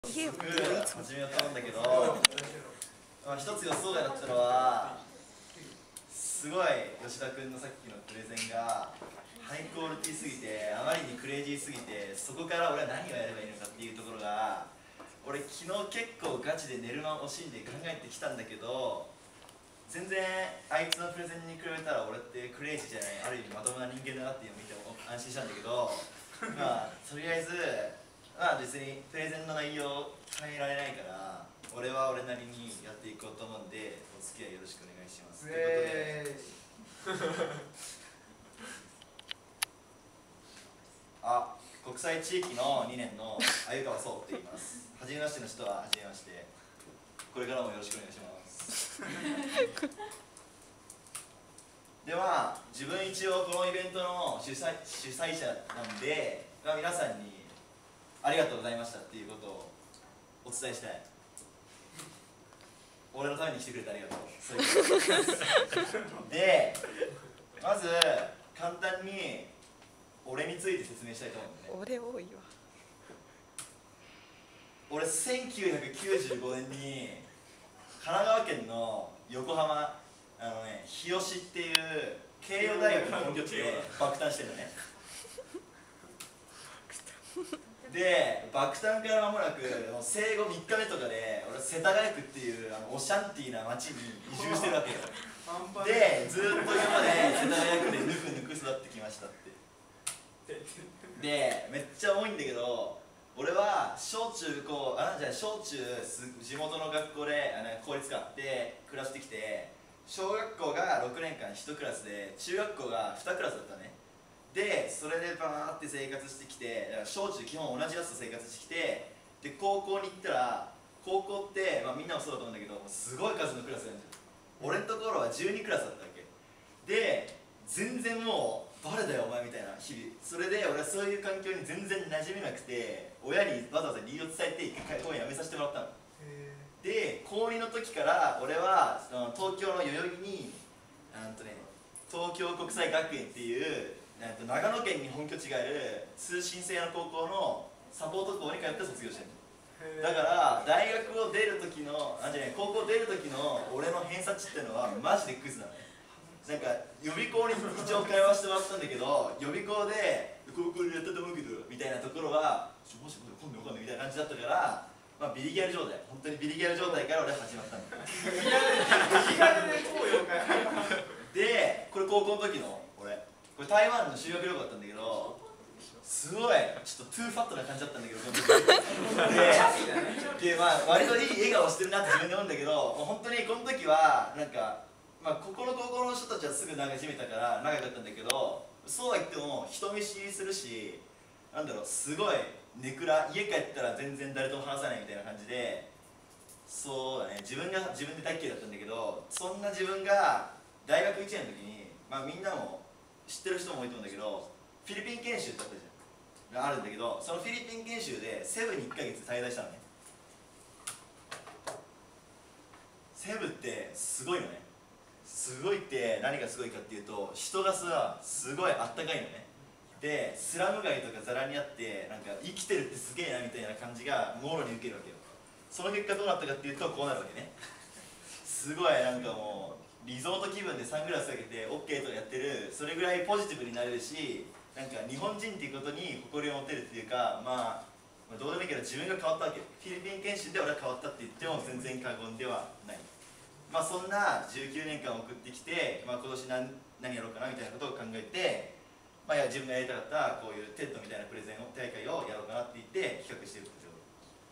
早速始めようと思うんだけど、一つ予想外だったのは、すごい吉田君のさっきのプレゼンがハイクオリティすぎて、あまりにクレイジーすぎて、そこから俺は何をやればいいのかっていうところが、俺昨日結構ガチで寝る間を惜しんで考えてきたんだけど、全然あいつのプレゼンに比べたら俺ってクレイジーじゃない、ある意味まともな人間だなっていうのを見て安心したんだけど、とりあえず別にプレゼンの内容を変えられないから、俺は俺なりにやっていこうと思うんで、お付き合いよろしくお願いします。ということで国際地域の2年の鮎川壮って言います。初めましての人は初めまして。これからもよろしくお願いします。では、自分一応このイベントの主催者なんで、皆さんにありがとうございましたっていうことをお伝えしたい。俺のために来てくれてありがとう。そういうことで、まず簡単に俺について説明したいと思うんでね。 俺多いわ。 俺1995年に神奈川県の横浜日吉っていう慶応大学の本拠地で爆誕してるのね。で、爆誕から間もなく生後3日目とかで俺世田谷区っていうオシャンティーな町に移住してるわけよ。で、ずっと今まで世田谷区でぬくぬく育ってきましたって。で、めっちゃ多いんだけど、俺は小中地元の学校で公立科で暮らしてきて、小学校が6年間1クラスで中学校が2クラスだったね。で、それでバーって生活してきて、小中基本同じやつと生活してきて、で高校に行ったら、高校って、みんなもそうだと思うんだけど、すごい数のクラスがあるじゃん。俺のところは12クラスだったわけで、全然もう誰だよお前みたいな日々。それで俺はそういう環境に全然馴染めなくて、親にわざわざ理由を伝えて一回公園辞めさせてもらったの。で、高2の時から俺は東京の代々木に東京国際学園っていう長野県に本拠地がある通信制の高校のサポート校に通って卒業してるの。だから大学を出る時の高校出る時の俺の偏差値ってのはマジでクズなのね。なんか予備校に一応通わせてもらったんだけど、予備校で高校でやったと思うけどみたいなところはもし今度わかんないみたいな感じだったから、ビリギャル状態、本当にビリギャル状態から俺は始まったんだ。で、これ高校の時の俺、これ台湾の修学旅行だったんだけど、すごいちょっとトゥーファットな感じだったんだけど、で割といい笑顔してるなって自分で思うんだけど、本当にこの時はここの高校の人たちはすぐ馴染めたから仲良かったんだけど、そうは言っても人見知りするし、すごいネクラ、家帰ったら全然誰とも話さないみたいな感じで、そうだね、自分で大嫌いだったんだけど、そんな自分が大学1年の時に、みんなも知ってる人も多いと思うんだけど、フィリピン研修ってあったじゃん、あるんだけど、そのフィリピン研修でセブに1ヶ月滞在したのね。セブってすごいのね。すごいって何がすごいかっていうと、人がさすごいあったかいのね。で、スラム街とかざらにあって、生きてるってすげえなみたいな感じがもろに受けるわけよ。その結果どうなったかっていうと、こうなるわけね。すごいもうリゾート気分でサングラスかけて OK とかやってる、それぐらいポジティブになれるし、日本人っていうことに誇りを持てるっていうか、どうでもいいけど自分が変わったわけ。フィリピン研修で俺は変わったって言っても全然過言ではない。そんな19年間送ってきて、今年何やろうかなみたいなことを考えて、自分がやりたかったこういうテッドみたいなプレゼン大会をやろうかなって言って企画してるんですよ。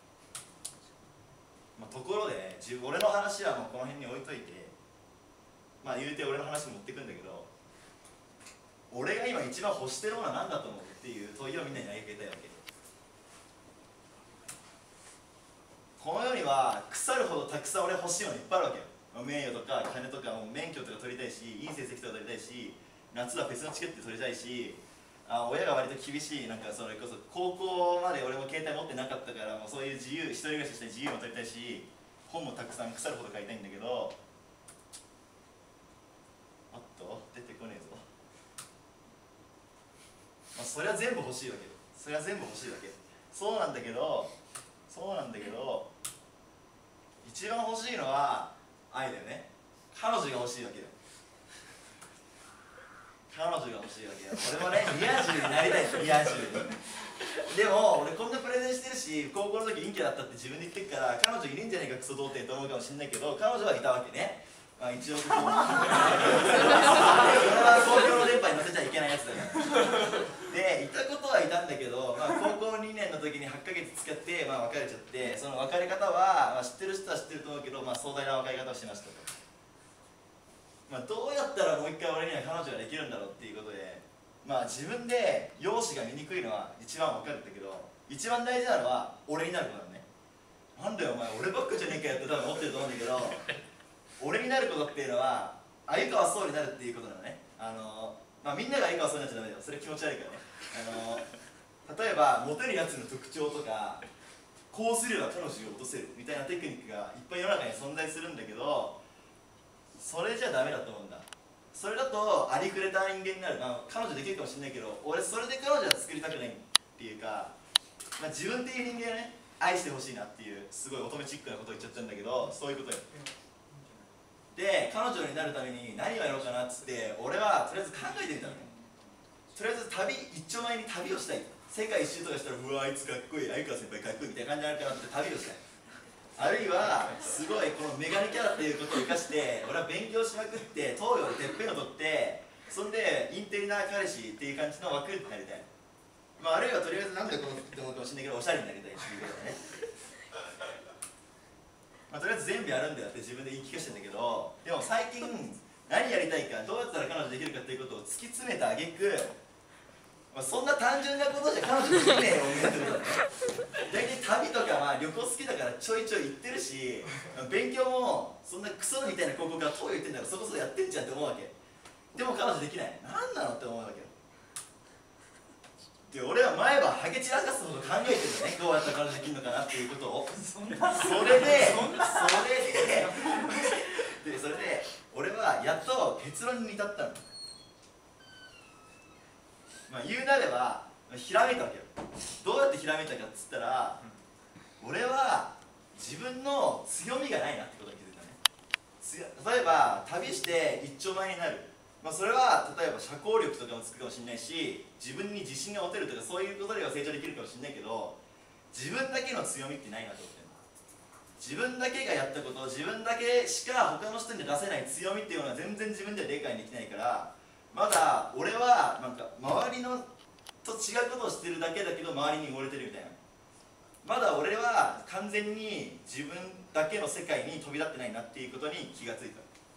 ところでね、俺の話はもうこの辺に置いといて、言うて俺の話持ってくんだけど、俺が今一番欲してるものは何だと思うっていう問いをみんなに投げかけたいわけ。この世には腐るほどたくさん俺欲しいものいっぱいあるわけよ。名誉とか金とか、免許とか取りたいし、いい成績とか取りたいし、夏はフェスのチケット取りたいし、親が割と厳しい、それこそ高校まで俺も携帯持ってなかったから、もうそういう自由、一人暮らしした自由も取りたいし、本もたくさん腐るほど買いたいんだけど、出てこねえぞ。それは全部欲しいわけよ。それは全部欲しいわけ。そうなんだけど、 そうなんだけど、一番欲しいのは愛だよね。彼女が欲しいわけよ。彼女が欲しいわけよ。俺もね、リア充になりたい。リア充に。でも俺こんなプレゼンしてるし、高校の時陰キャだったって自分で言ってるから、彼女いるんじゃないかクソ童貞と思うかもしれないけど、彼女はいたわけね。まあ一応ここ俺は公共の電波に乗せちゃいけないやつだからで、いたことはいたんだけど、まあ、高校2年の時に8ヶ月使って、まあ、別れちゃって、その別れ方は、まあ、知ってる人は知ってると思うけど、まあ、壮大な別れ方をしましたと。まあ、どうやったらもう一回俺には彼女ができるんだろうっていうことで、まあ、自分で容姿が見にくいのは一番分かるんだけど、一番大事なのは俺になることなのね。なんだよお前、俺ばっかじゃねえかよって多分思ってると思うんだけど、俺になることっていうのは鮎川壮になるっていうことなのね。まあ、みんなが鮎川壮になっちゃダメだよ、それ気持ち悪いからね。例えばモテるやつの特徴とか、こうすれば彼女を落とせるみたいなテクニックがいっぱい世の中に存在するんだけど、それじゃダメだと思うんだ。それだとありふれた人間になる。まあ、彼女できるかもしれないけど、俺それで彼女は作りたくないっていうか、まあ、自分っていう人間をね、愛してほしいなっていう、すごい乙女チックなことを言っちゃったんだけど、そういうことよ。で、彼女になるために何をやろうかなっつって、俺はとりあえず考えてみたのね。とりあえず一丁前に旅をしたい。世界一周とかしたら、うわあいつかっこいい、相川先輩かっこいいみたいな感じになるかなって旅をしたい。あるいはすごいこのメガネキャラっていうことを生かして、俺は勉強しまくって東洋でてっぺんを取って、そんでインテリな彼氏っていう感じの枠になりたい。まあ、あるいはとりあえずなんでこのって思うかもしれないけど、おしゃれになりたいっていうことだね。まあ、とりあえず全部やるんだよって自分で言い聞かせてんだけど、でも最近何やりたいか、どうやったら彼女できるかっていうことを突き詰めた挙句、まあ、そんな単純なことじゃ彼女できねえよみたいなことだね。大体旅とかは旅行好きだからちょいちょい行ってるし、勉強もそんなクソみたいな高校から東洋行ってんだからそこそこやってんじゃんって思うわけ。でも彼女できない。何なのって思うわけよ。で、俺は前はハゲ散らかすほど考えてるのね、どうやったら彼女できるのかなっていうことを。それで俺はやっと結論に至ったの。まあ、言うなればひらめいたわけよ。どうやってひらめいたかっつったら、俺は自分の強みがないなってことに気づいたね。例えば旅して一丁前になる、まあ、それは例えば社交力とかもつくかもしれないし、自分に自信が持てるとかそういうことでは成長できるかもしれないけど、自分だけの強みってないなと思ってるの。自分だけがやったこと、自分だけしか他の人に出せない強みっていうのは全然自分では理解できないから、まだ俺はなんか周りのと違うことをしてるだけだけど周りに溺れてるみたいな。まだ俺は完全に自分だけの世界に飛び立ってないなっていうことに気がつい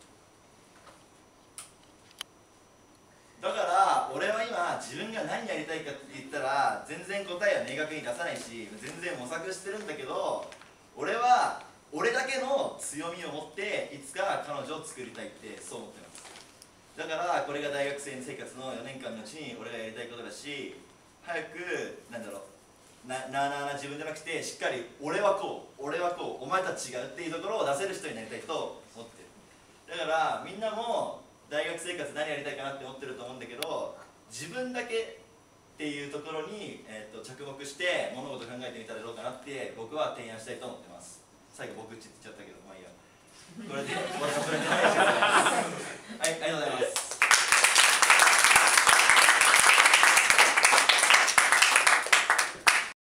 た。だから俺は今自分が何やりたいかって言ったら全然答えは明確に出さないし、全然模索してるんだけど、俺は俺だけの強みを持っていつか彼女を作りたいってそう思ってます。だからこれが大学生生活の4年間のうちに俺がやりたいことだし、早くなんだろうな自分じゃなくて、しっかり俺はこうお前たち違うっていうところを出せる人になりたいと思ってる。だからみんなも大学生活何やりたいかなって思ってると思うんだけど、自分だけっていうところに、着目して物事を考えてみたらどうかなって僕は提案したいと思ってます。最後僕って言っちゃったけど、まあいいや。これで終わらせてもらいます。はい、ありがとうございます。